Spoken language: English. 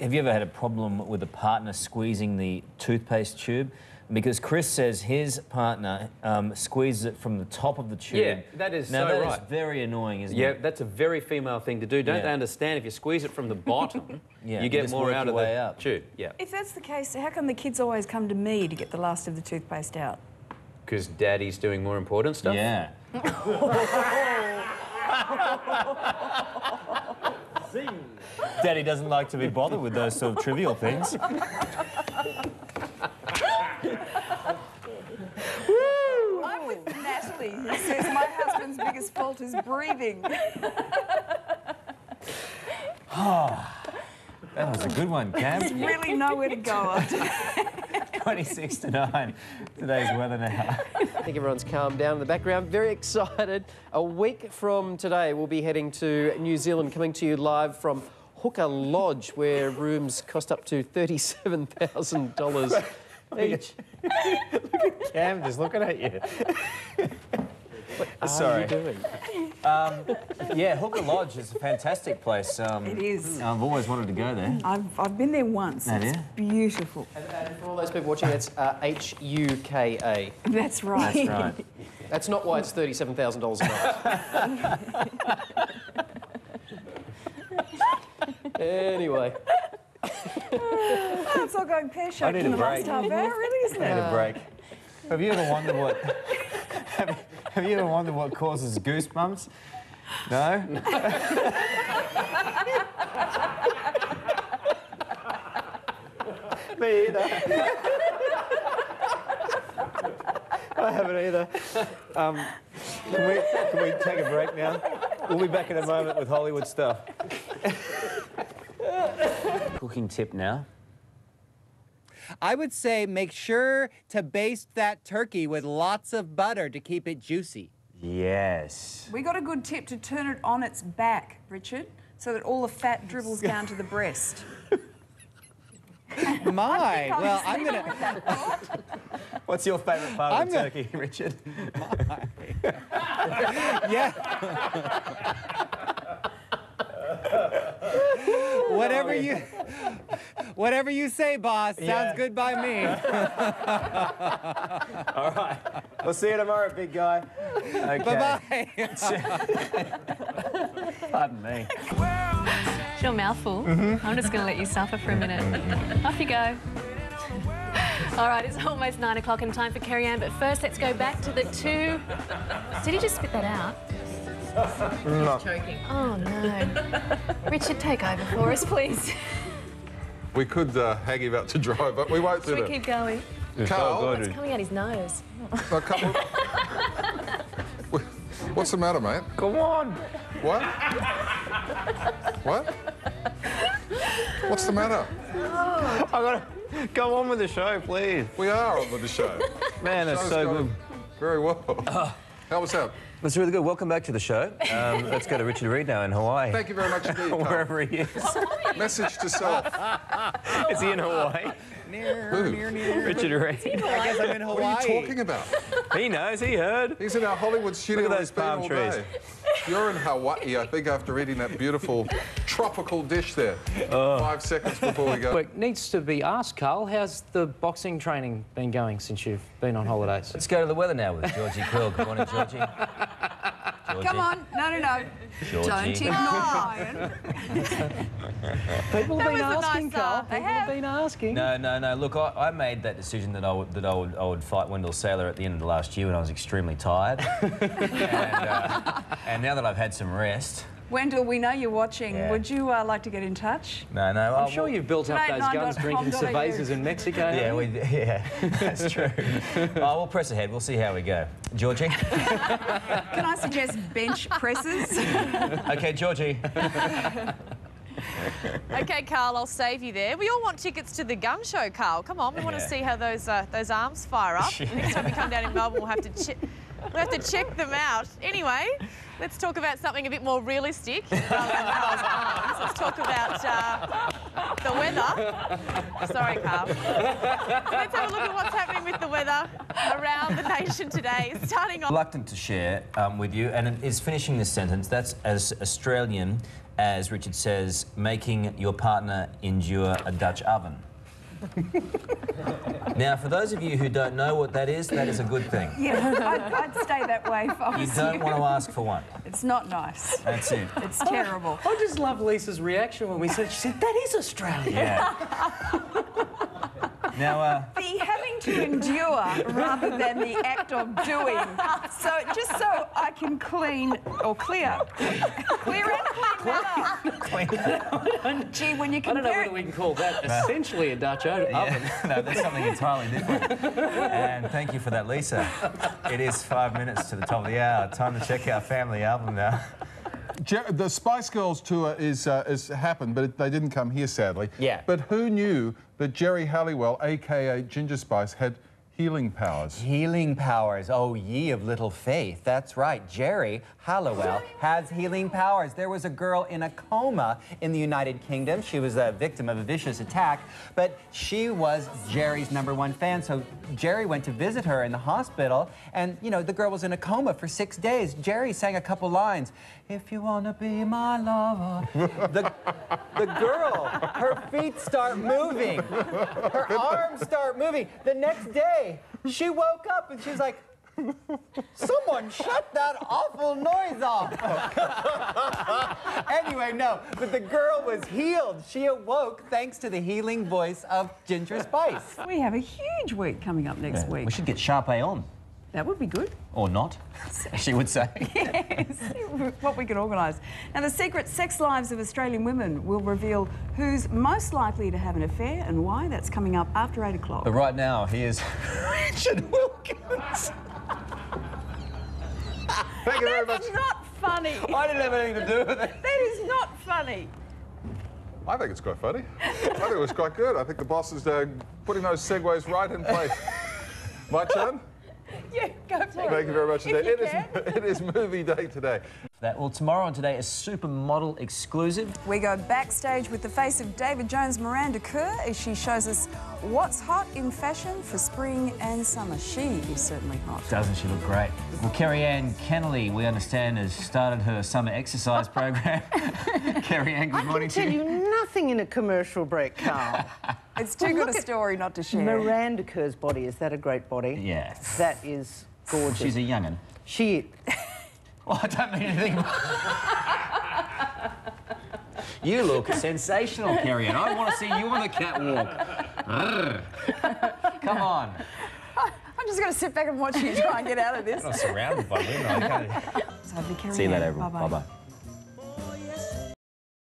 have you ever had a problem with a partner squeezing the toothpaste tube? Because Chris says his partner squeezes it from the top of the tube. Yeah, that is now, so that right. is very annoying, isn't it? Yeah, that's a very female thing to do. Don't they understand if you squeeze it from the bottom, you get more out of the tube? Yeah. If that's the case, how come the kids always come to me to get the last of the toothpaste out? Because Daddy's doing more important stuff? Yeah. Daddy doesn't like to be bothered with those sort of trivial things. I'm with Natalie, who says my husband's biggest fault is breathing. That was a good one, Cam. There's really nowhere to go after 26 to 9. Today's weather now. I think everyone's calmed down in the background. Very excited. A week from today, we'll be heading to New Zealand, coming to you live from Hooker Lodge, where rooms cost up to $37,000 each. Look at Cam just looking at you. What Sorry. are you doing? Yeah, Hooker Lodge is a fantastic place. It is. I've always wanted to go there. I've been there once. Have It's you? beautiful. And for all those people watching, it's H-U-K-A. That's right. That's right. That's not why it's $37,000 a night. Anyway. Oh, it's all going pear-shaped need in a the last break. half hour, really, isn't I need it? a break. Have you ever wondered what... have you ever wondered what causes goosebumps? No? Me either. I haven't either. Can we take a break now? We'll be back in a moment with Hollywood stuff. Cooking tip now. I would say make sure to baste that turkey with lots of butter to keep it juicy. Yes. We got a good tip to turn it on its back, Richard, so that all the fat dribbles down to the breast. My, well, I'm gonna. What's your favourite part of the turkey, Richard? Yeah. Whatever you say, boss. Sounds good by me. All right. We'll see you tomorrow, big guy. Okay. Bye-bye. Pardon me. It's your mouthful. I'm just going to let you suffer for a minute. Off you go. All right, it's almost 9 o'clock and time for Kerry Ann, but first let's go back to the two... Did he just spit that out? No. Choking. Oh, no. Richard, take over for us, please. We could hang him out to dry, but we won't do Should we that. keep going? Carl, It's coming out his nose. what's the matter, mate? Come on. What? What? What's the matter? I gotta go on with the show, please. We are on with the show. Man, that's so good. Very well. How was that? That's really good. Welcome back to the show. Let's go to Richard Reid now in Hawaii. Thank you very much indeed, Carl. Wherever he is. Message to self. Is he in Hawaii? Richard Reid. I guess I'm in Hawaii. What are you talking about? He knows, he heard. He's in our Hollywood studio. Look at those He's been palm all trees. day. You're in Hawaii, I think, after eating that beautiful tropical dish there. 5 seconds before we go. It needs to be asked, Carl, how's the boxing training been going since you've been on holidays? Let's go to the weather now with Georgie Quill. Good morning, Georgie. Come on. No. Georgie. Don't ignore Ryan. People have been asking, Carl. They People have been asking. No. Look, I made that decision that I would fight Wendell Saylor at the end of last year when I was extremely tired. and now that I've had some rest... Wendell, we know you're watching. Yeah. Would you like to get in touch? No. I'm sure you've built up those guns drinking 889.com.au. cervezas in Mexico. Yeah, that's true. We'll press ahead. We'll see how we go. Georgie? Can I suggest bench presses? OK, Georgie. OK, Carl, I'll save you there. We all want tickets to the gun show, Carl. Come on, we want to see how those arms fire up. Next time we come down in Melbourne, we'll have to check them out. Anyway, let's talk about something a bit more realistic rather than Carl's arms. Let's talk about the weather. Sorry, Carl. Let's have a look at what's happening with the weather around the nation today. Starting on... Reluctant to share with you, and it is finishing this sentence. That's as Australian as Richard says, making your partner endure a Dutch oven. Now, for those of you who don't know what that is a good thing. Yeah, I'd stay that way if I was You don't want to ask for one. It's not nice. That's it. It's terrible. I just love Lisa's reaction when we said, she said, that is Australian. Yeah. Now, The having to endure rather than the act of doing. So just so I can clear and clean that up. Gee, when you I don't know compare whether we can call that essentially a Dutch oven. no, that's something entirely different. And thank you for that, Lisa. It is 5 minutes to the top of the hour. Time to check our family album now. The Spice Girls tour is happened, but they didn't come here, sadly. Yeah. But who knew that Jerry Halliwell, a.k.a. Ginger Spice, had healing powers? Healing powers. Oh, ye of little faith. That's right. Jerry Halliwell has healing powers. There was a girl in a coma in the United Kingdom. She was a victim of a vicious attack, but she was Jerry's #1 fan. So Jerry went to visit her in the hospital, and, you know, the girl was in a coma for 6 days. Jerry sang a couple lines. If you want to be my lover. The girl, her feet start moving. Her arms start moving. The next day, she woke up and she's like, someone shut that awful noise off. Anyway, no, but the girl was healed. She awoke thanks to the healing voice of Ginger Spice. We have a huge week coming up next week. We should get Sharpay on. That would be good. Or not, she would say. Yes, what we could organise. Now, the secret sex lives of Australian women will reveal who's most likely to have an affair and why. That's coming up after 8 o'clock. But right now, here's Richard Wilkins. Thank you very much. That's not funny. I didn't have anything to do with it. That is not funny. I think it's quite funny. I think it was quite good. I think the boss is putting those segues right in place. My turn? Yeah, go for it. Thank you very much If today. you can. It is movie day today. Well, tomorrow and today is Supermodel exclusive. We go backstage with the face of David Jones, Miranda Kerr, as she shows us what's hot in fashion for spring and summer. She is certainly hot. Doesn't she look great? Well, Kerry-Anne Kennelly, we understand, has started her summer exercise program. Kerry-Anne, good morning to you. I can tell you nothing in a commercial break, Carl. It's too good a story not to share. Miranda Kerr's body, is that a great body? Yes. That is gorgeous. She's a young'un. She... Well, I don't mean anything. You look sensational, Kerry-Anne. I want to see you on the catwalk. Come on. I'm just going to sit back and watch you try and get out of this. I'm surrounded by women. So, See you later, everyone. Bye-bye. Bye-bye.